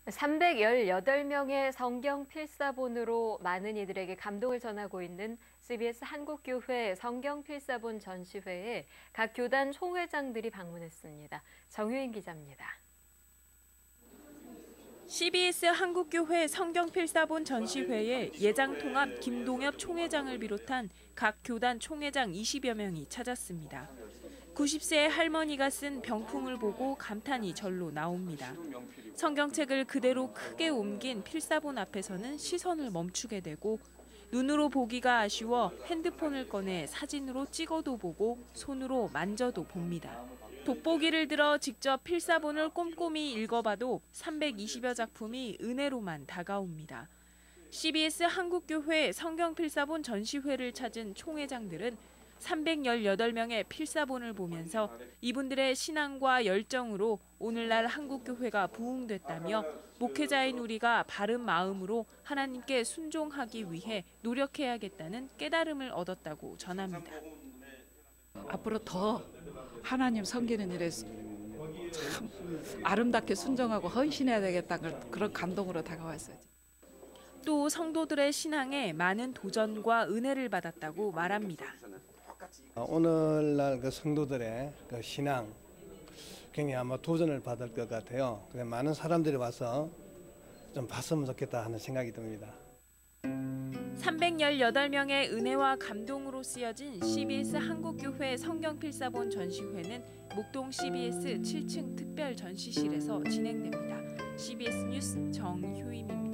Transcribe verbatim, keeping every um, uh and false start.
삼백십팔 명의 성경 필사본으로 많은 이들에게 감동을 전하고 있는 씨비에스 한국교회 성경 필사본 전시회에 각 교단 총회장들이 방문했습니다. 정효인 기자입니다. 씨비에스 한국교회 성경필사본 전시회에 예장통합 김동엽 총회장을 비롯한 각 교단 총회장 이십여 명이 찾았습니다. 구십 세의 할머니가 쓴 병풍을 보고 감탄이 절로 나옵니다. 성경책을 그대로 크게 옮긴 필사본 앞에서는 시선을 멈추게 되고 눈으로 보기가 아쉬워 핸드폰을 꺼내 사진으로 찍어도 보고 손으로 만져도 봅니다. 돋보기를 들어 직접 필사본을 꼼꼼히 읽어봐도 삼백이십여 작품이 은혜로만 다가옵니다. 씨비에스 한국교회 성경필사본 전시회를 찾은 총회장들은 삼백십팔 명의 필사본을 보면서 이분들의 신앙과 열정으로 오늘날 한국교회가 부흥됐다며 목회자인 우리가 바른 마음으로 하나님께 순종하기 위해 노력해야겠다는 깨달음을 얻었다고 전합니다. 앞으로 더 하나님 섬기는 일에 참 아름답게 순종하고 헌신해야 되겠다는 그런 감동으로 다가왔어요. 또 성도들의 신앙에 많은 도전과 은혜를 받았다고 말합니다. 오늘날 그 성도들의 그 신앙 굉장히 아마 도전을 받을 것 같아요. 많은 사람들이 와서 좀 봤으면 좋겠다 하는 생각이 듭니다. 삼백십팔 명의 은혜와 감동으로 쓰여진 씨비에스 한국교회 성경필사본 전시회는 목동 씨비에스 칠 층 특별 전시실에서 진행됩니다. 씨비에스 뉴스 정효임입니다.